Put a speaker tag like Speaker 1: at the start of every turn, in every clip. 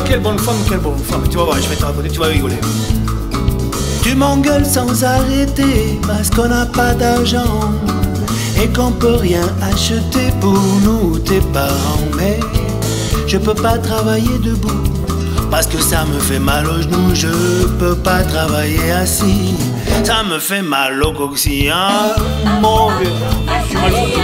Speaker 1: quelle bonne femme, quelle bonne femme. Tu vas voir, je vais te raconter, tu vas rigoler.
Speaker 2: Tu m'engueules sans arrêter parce qu'on n'a pas d'argent et qu'on peut rien acheter pour nous, tes parents. Mais je peux pas travailler debout parce que ça me fait mal aux genoux. Je peux pas travailler assis, ça me fait mal au coccyx.
Speaker 1: Mon vieux, je suis mal foutu.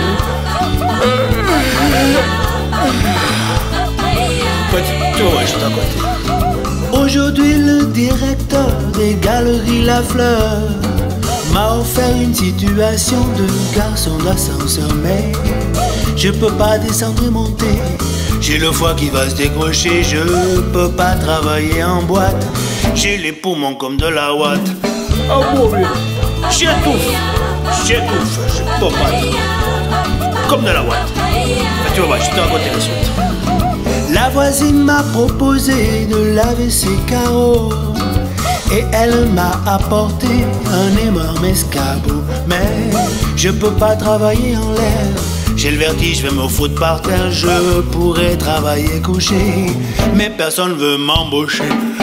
Speaker 1: Tu vas voir, je t'accorde.
Speaker 2: Aujourd'hui le directeur des galeries La Fleur m'a offert une situation de garçon d'ascenseur. Mais je peux pas descendre et monter, j'ai le foie qui va se décrocher. Je peux pas travailler en boîte, j'ai les poumons comme de la ouate.
Speaker 1: Oh mon vieux, j'étouffe, je peux pas travailler. Comme de la ouate. Tu vas voir, je te raconter la suite.
Speaker 2: La voisine m'a proposé de laver ses carreaux et elle m'a apporté un énorme escabeau. Mais je peux pas travailler en l'air, j'ai le vertige, je vais me foutre par terre. Je pourrais travailler couché, mais personne veut m'embaucher.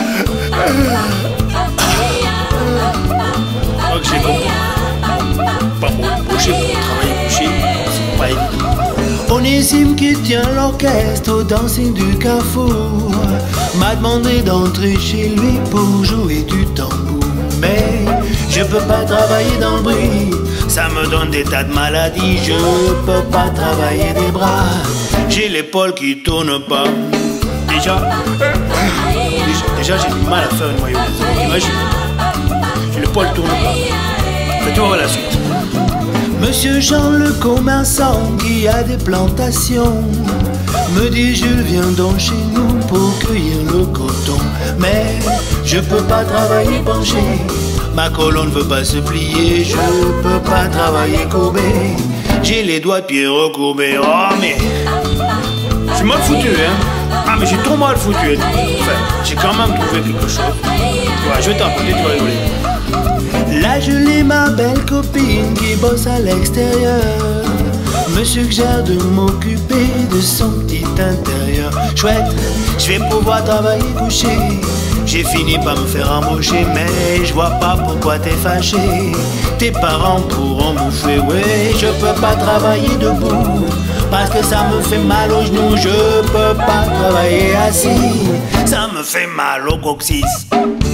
Speaker 1: Donc j'ai compris. Pas m'embaucher pour travailler couché, c'est pas évident.
Speaker 2: Onésime qui tient l'orchestre au dancing du Carrefour m'a demandé d'entrer chez lui pour jouer du tambour. Mais je peux pas travailler dans le bruit, ça me donne des tas de maladies. Je peux pas travailler des bras, j'ai l'épaule qui tourne pas.
Speaker 1: Déjà j'ai du mal à faire une mayonnaise. Imagine, j'ai le poil tourne pas. Mais tu vas voir la suite.
Speaker 2: Monsieur Jean le commerçant qui a des plantations me dit Jules viens donc chez nous pour cueillir le coton. Mais je peux pas travailler penché, ma colonne veut pas se plier. Je peux pas travailler courbé, j'ai les doigts de pied recourbés. Oh mais
Speaker 1: je suis mal foutu hein. Ah mais j'ai trop mal foutu. Enfin, j'ai quand même trouvé quelque chose. Ouais, je vais t'appeler, tu vas rigoler.
Speaker 2: Là je l'ai ma belle copine qui bosse à l'extérieur, me suggère de m'occuper de son petit intérieur. Chouette, je vais pouvoir travailler couché, j'ai fini par me faire embaucher. Mais je vois pas pourquoi t'es fâché, tes parents pourront bouffer. Ouais, je peux pas travailler debout parce que ça me fait mal aux genoux. Je peux pas travailler assis, ça me fait mal au coccyx.